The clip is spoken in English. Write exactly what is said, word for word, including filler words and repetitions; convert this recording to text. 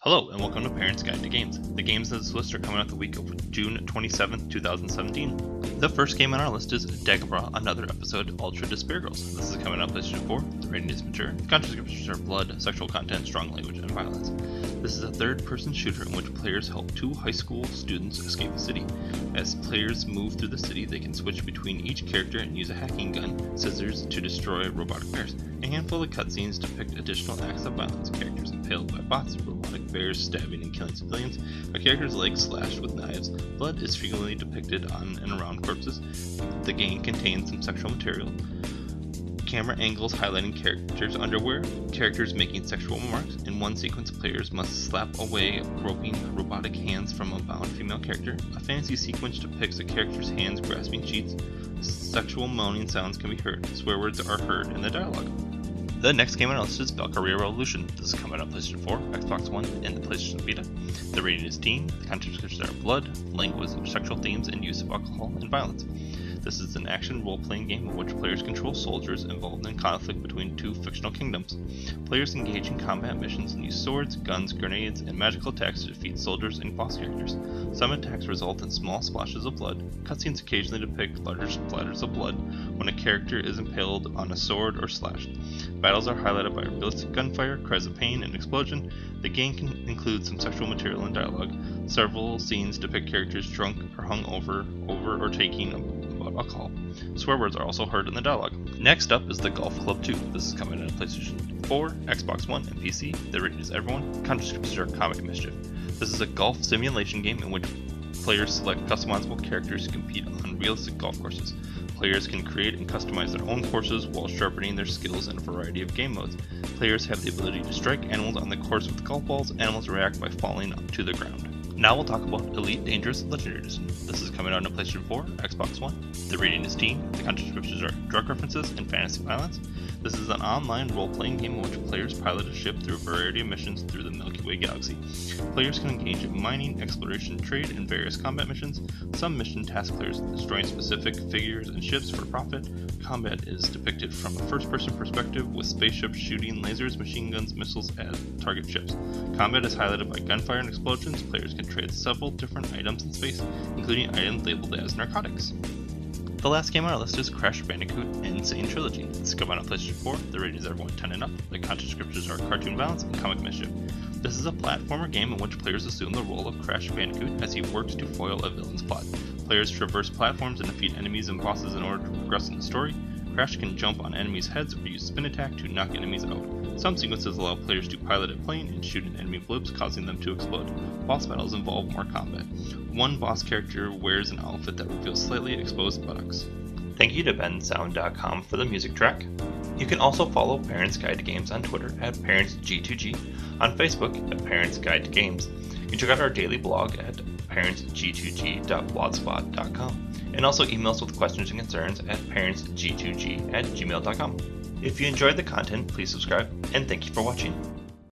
Hello and welcome to Parents Guide to Games. The games on this list are coming out the week of June twenty-seventh, two thousand seventeen. The first game on our list is Dagobah, another episode, Ultra Despair Girls. This is coming out PlayStation four. The rating is mature. Content descriptions are blood, sexual content, strong language, and violence. This is a third-person shooter in which players help two high school students escape the city. As players move through the city, they can switch between each character and use a hacking gun, scissors to destroy robotic bears. A handful of cutscenes depict additional acts of violence. Characters impaled by bots, robotic bears stabbing and killing civilians, a character's legs slashed with knives. Blood is frequently depicted on and around corpses. The game contains some sexual material. Camera angles highlighting characters' underwear, characters making sexual remarks. In one sequence, players must slap away groping robotic hands from a bound female character. A fantasy sequence depicts a character's hands grasping sheets. Sexual moaning sounds can be heard. Swear words are heard in the dialogue. The next game on our list is Valkyria Revolution. This is coming out on PlayStation four, Xbox One, and the PlayStation Vita. The rating is teen. The content descriptions are blood, language, sexual themes, and use of alcohol and violence. This is an action role-playing game in which players control soldiers involved in conflict between two fictional kingdoms. Players engage in combat missions and use swords, guns, grenades, and magical attacks to defeat soldiers and boss characters. Some attacks result in small splashes of blood. Cutscenes occasionally depict larger splatters of blood when a character is impaled on a sword or slashed. Battles are highlighted by realistic gunfire, cries of pain, and explosion. The game can include some sexual material and dialogue. Several scenes depict characters drunk or hung over, over or taking about alcohol. Swear words are also heard in the dialogue. Next up is the Golf Club two. This is coming out on PlayStation four, Xbox One, and P C. The rating is everyone. Content descriptions are comic mischief. This is a golf simulation game in which players select customizable characters to compete on realistic golf courses. Players can create and customize their own courses while sharpening their skills in a variety of game modes. Players have the ability to strike animals on the course with golf balls. Animals react by falling to the ground. Now we'll talk about Elite Dangerous Legendary Edition. This is coming out on PlayStation four, Xbox One. The rating is teen. The content descriptions are drug references and fantasy violence. This is an online role-playing game in which players pilot a ship through a variety of missions through the Milky Way galaxy. Players can engage in mining, exploration, trade, and various combat missions. Some mission task players destroying specific figures and ships for profit. Combat is depicted from a first-person perspective with spaceships shooting lasers, machine guns, missiles at target ships. Combat is highlighted by gunfire and explosions. Players can trade several different items in space, including items labeled as narcotics. The last game on our list is Crash Bandicoot Insane Trilogy. This is coming out on PlayStation four. The rating is everyone ten and up. The content descriptions are cartoon violence and comic mischief. This is a platformer game in which players assume the role of Crash Bandicoot as he works to foil a villain's plot. Players traverse platforms and defeat enemies and bosses in order to progress in the story. Crash can jump on enemies' heads or use spin attack to knock enemies out. Some sequences allow players to pilot a plane and shoot an enemy blips, causing them to explode. Boss battles involve more combat. One boss character wears an outfit that reveals slightly exposed buttocks. Thank you to Ben Sound dot com for the music track. You can also follow Parents Guide to Games on Twitter at Parents G two G, on Facebook at Parents Guide to Games. You can check out our daily blog at parents g two g dot blogspot dot com, and also email us with questions and concerns at parents g two g at gmail dot com. If you enjoyed the content, please subscribe, and thank you for watching.